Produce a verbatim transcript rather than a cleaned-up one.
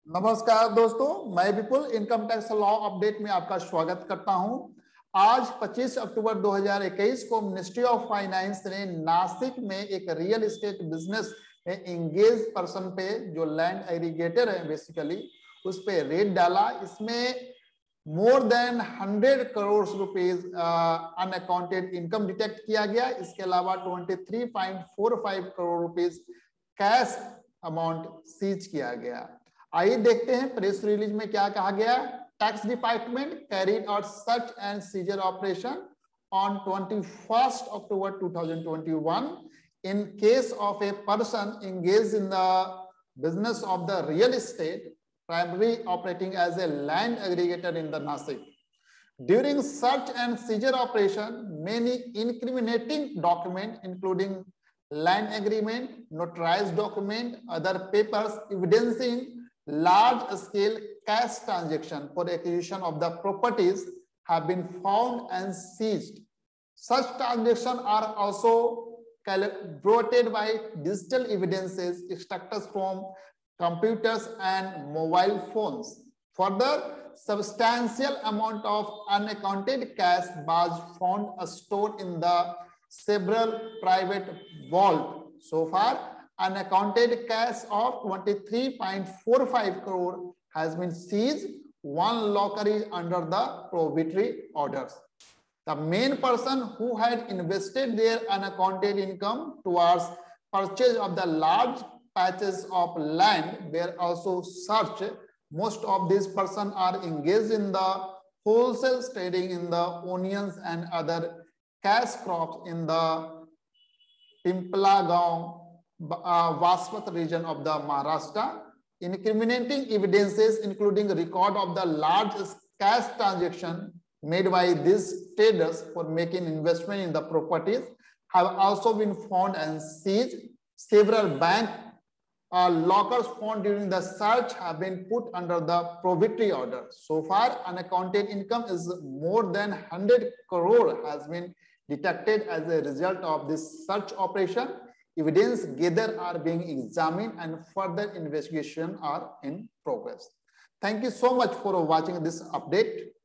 नमस्कार दोस्तों, मैं Vipul income tax law update में आपका स्वागत करता हूं। आज पच्चीस अक्टूबर दो हज़ार इक्कीस को मिनिस्ट्री ऑफ फाइनेंस ने नासिक में एक रियल एस्टेट बिजनेस में एंगेज पर्सन पे, जो लैंड एग्रीगेटर है बेसिकली, उस पे रेड डाला। इसमें more than hundred crore rupees unaccounted income detect किया गया। इसके अलावा तेईस point four five crore rupees cash amount seize किया गया। आइए देखते हैं प्रेस रिलीज में क्या कहा गया। Tax department carried out search and seizure operation on twenty-first October two thousand twenty-one in case of a person engaged in the business of the real estate, primarily operating as a land aggregator in the Nasik. During search and seizure operation, many incriminating documents, including land agreement, notarized document, other papers evidencing large-scale cash transaction for acquisition of the properties have been found and seized. Such transactions are also corroborated by digital evidences extracted from computers and mobile phones. Further, substantial amount of unaccounted cash was found stored in the several private vaults. So far, unaccounted cash of twenty-three point four five crore has been seized. One locker is under the prohibitory orders. The main person who had invested their unaccounted income towards purchase of the large patches of land were also searched. Most of these persons are engaged in the wholesale trading in the onions and other cash crops in the Pimpla Uh, Vaspat region of the Maharashtra. Incriminating evidences, including record of the large cash transaction made by these traders for making investment in the properties, have also been found and seized. Several bank uh, lockers found during the search have been put under the prohibitory order. So far, unaccounted income is more than one hundred crore has been detected as a result of this search operation. Evidence gathered are being examined and further investigation are in progress. Thank you so much for watching this update.